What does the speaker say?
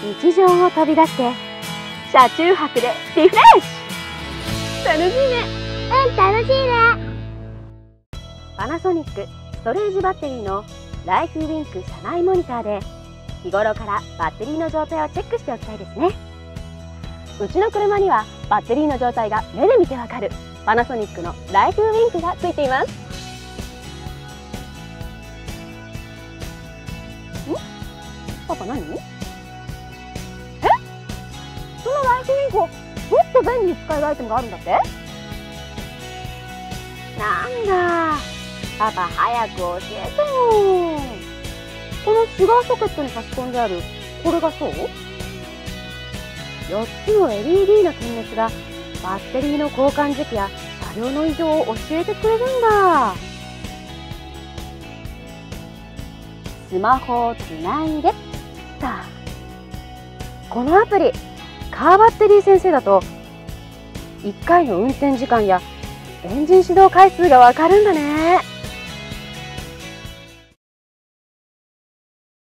日常を飛び出して車中泊でリフレッシュ。楽しいね。 楽しいね。 パナソニックストレージバッテリーのライフウィンク車内モニターで日頃からバッテリーの状態をチェックしておきたいですね。うちの車にはバッテリーの状態が目で見てわかるパナソニックのライフウィンクがついています。パパ何？そのライフウィンクをもっと便利に使えるアイテムがあるんだって？なんだ、パパ早く教えてよ。このシガーソケットに差し込んであるこれがそう？ 4 つの LED の点滅がバッテリーの交換時期や車両の異常を教えてくれるんだ。スマホをつないでさあ、このアプリカーバッテリー先生だと1回の運転時間やエンジン始動回数がわかるんだね。